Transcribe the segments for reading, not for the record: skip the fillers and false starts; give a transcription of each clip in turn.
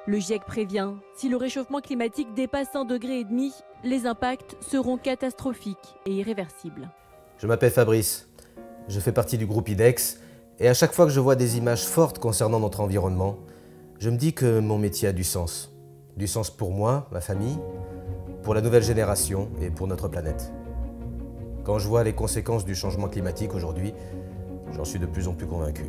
Le GIEC prévient, si le réchauffement climatique dépasse 1,5 degré, les impacts seront catastrophiques et irréversibles. Je m'appelle Fabrice, je fais partie du groupe IDEX et à chaque fois que je vois des images fortes concernant notre environnement, je me dis que mon métier a du sens. Du sens pour moi, ma famille, pour la nouvelle génération et pour notre planète. Quand je vois les conséquences du changement climatique aujourd'hui, j'en suis de plus en plus convaincu.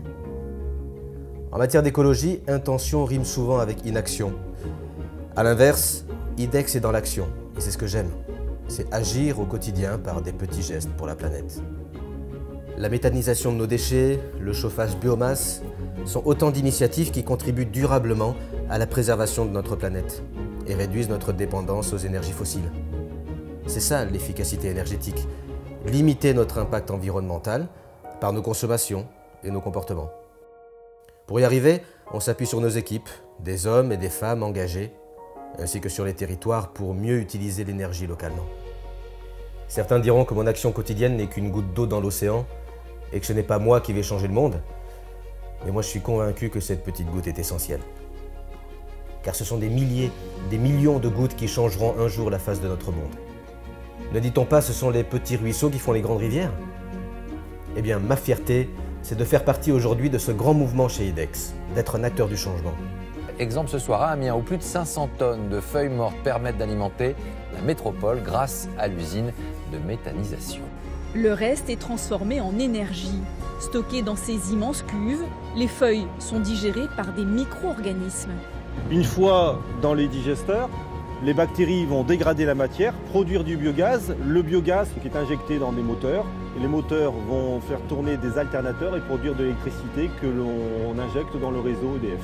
En matière d'écologie, intention rime souvent avec inaction. A l'inverse, IDEX est dans l'action, et c'est ce que j'aime. C'est agir au quotidien par des petits gestes pour la planète. La méthanisation de nos déchets, le chauffage biomasse, sont autant d'initiatives qui contribuent durablement à la préservation de notre planète et réduisent notre dépendance aux énergies fossiles. C'est ça l'efficacité énergétique, limiter notre impact environnemental par nos consommations et nos comportements. Pour y arriver, on s'appuie sur nos équipes, des hommes et des femmes engagés, ainsi que sur les territoires pour mieux utiliser l'énergie localement. Certains diront que mon action quotidienne n'est qu'une goutte d'eau dans l'océan et que ce n'est pas moi qui vais changer le monde, mais moi je suis convaincu que cette petite goutte est essentielle. Car ce sont des milliers, des millions de gouttes qui changeront un jour la face de notre monde. Ne dit-on pas ce sont les petits ruisseaux qui font les grandes rivières? Eh bien, ma fierté, c'est de faire partie aujourd'hui de ce grand mouvement chez IDEX, d'être un acteur du changement. Exemple ce soir à Amiens, où plus de 500 tonnes de feuilles mortes permettent d'alimenter la métropole grâce à l'usine de méthanisation. Le reste est transformé en énergie. Stocké dans ces immenses cuves, les feuilles sont digérées par des micro-organismes. Une fois dans les digesteurs, les bactéries vont dégrader la matière, produire du biogaz. Le biogaz qui est injecté dans des moteurs. Et les moteurs vont faire tourner des alternateurs et produire de l'électricité que l'on injecte dans le réseau EDF.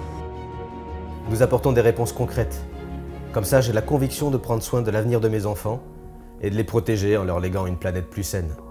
Nous apportons des réponses concrètes. Comme ça, j'ai la conviction de prendre soin de l'avenir de mes enfants et de les protéger en leur léguant une planète plus saine.